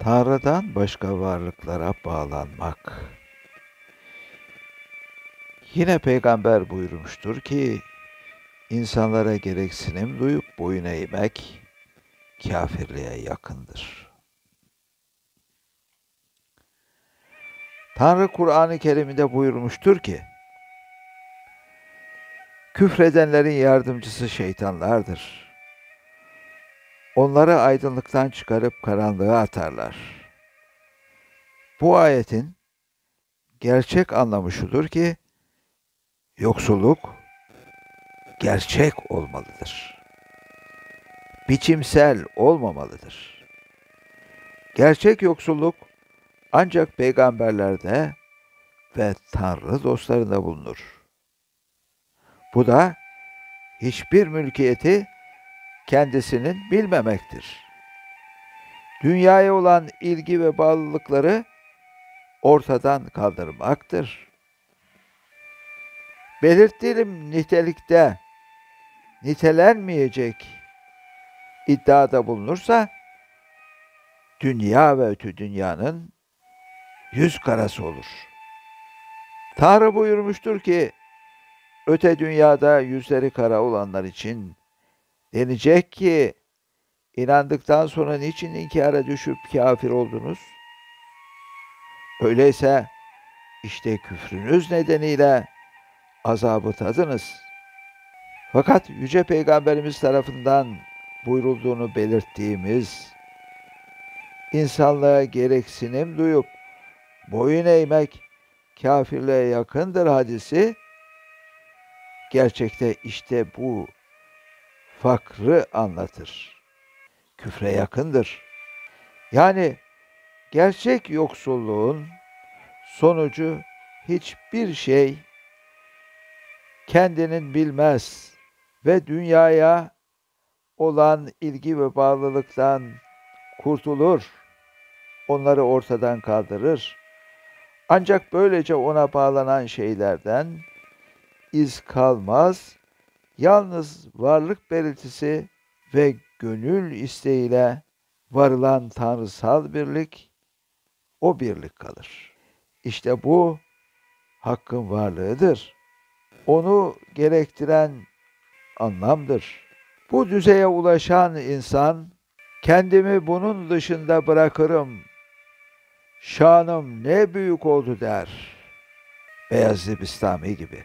Tanrı'dan başka varlıklara bağlanmak. Yine peygamber buyurmuştur ki, insanlara gereksinim duyup boyun eğmek, kâfirliğe yakındır. Tanrı Kur'an-ı Kerim'de buyurmuştur ki, küfredenlerin yardımcısı şeytanlardır. Onları aydınlıktan çıkarıp karanlığa atarlar. Bu ayetin gerçek anlamı şudur ki, yoksulluk gerçek olmalıdır. Biçimsel olmamalıdır. Gerçek yoksulluk ancak peygamberlerde ve Tanrı dostlarında bulunur. Bu da hiçbir mülkiyeti kendisinin bilmemektir. Dünyaya olan ilgi ve bağlılıkları ortadan kaldırmaktır. Belirttiğim nitelikte nitelenmeyecek iddiada bulunursa, dünya ve öte dünyanın yüz karası olur. Tanrı buyurmuştur ki, öte dünyada yüzleri kara olanlar için denecek ki, inandıktan sonra niçin inkara düşüp kafir oldunuz? Öyleyse işte küfrünüz nedeniyle azabı tadınız. Fakat Yüce Peygamberimiz tarafından buyurulduğunu belirttiğimiz, insanlığa gereksinim duyup boyun eğmek kâfirliğe yakındır hadisi, gerçekte işte bu fakrı anlatır. Küfre yakındır. Yani gerçek yoksulluğun sonucu hiçbir şey kendinin bilmez ve dünyaya olan ilgi ve bağlılıktan kurtulur, onları ortadan kaldırır. Ancak böylece ona bağlanan şeylerden iz kalmaz, yalnız varlık belirtisi ve gönül isteğiyle varılan tanrısal birlik, o birlik kalır. İşte bu hakkın varlığıdır. Onu gerektiren anlamdır. Bu düzeye ulaşan insan, kendimi bunun dışında bırakırım, şanım ne büyük oldu der. Beyazıt Bistami gibi.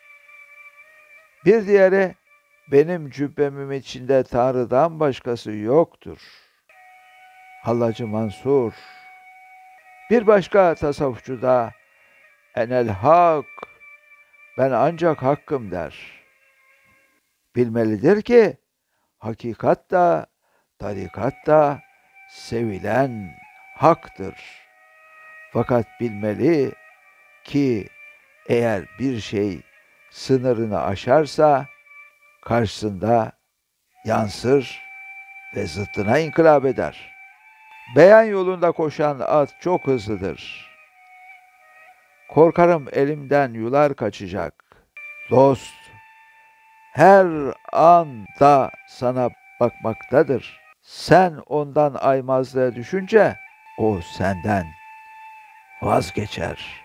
Bir diğeri, benim cübbemin içinde Tanrı'dan başkası yoktur. Hallacı Mansur. Bir başka tasavvufçu da, enel hak, ben ancak hakkım der. Bilmelidir ki, hakikat da, tarikat da sevilen haktır. Fakat bilmeli ki, eğer bir şey sınırını aşarsa, karşısında yansır ve zıttına inkılap eder. Beyan yolunda koşan at çok hızlıdır. Korkarım elimden yular kaçacak. Dost, her anda sana bakmaktadır. Sen ondan aymazlığa düşünce, o senden vazgeçer.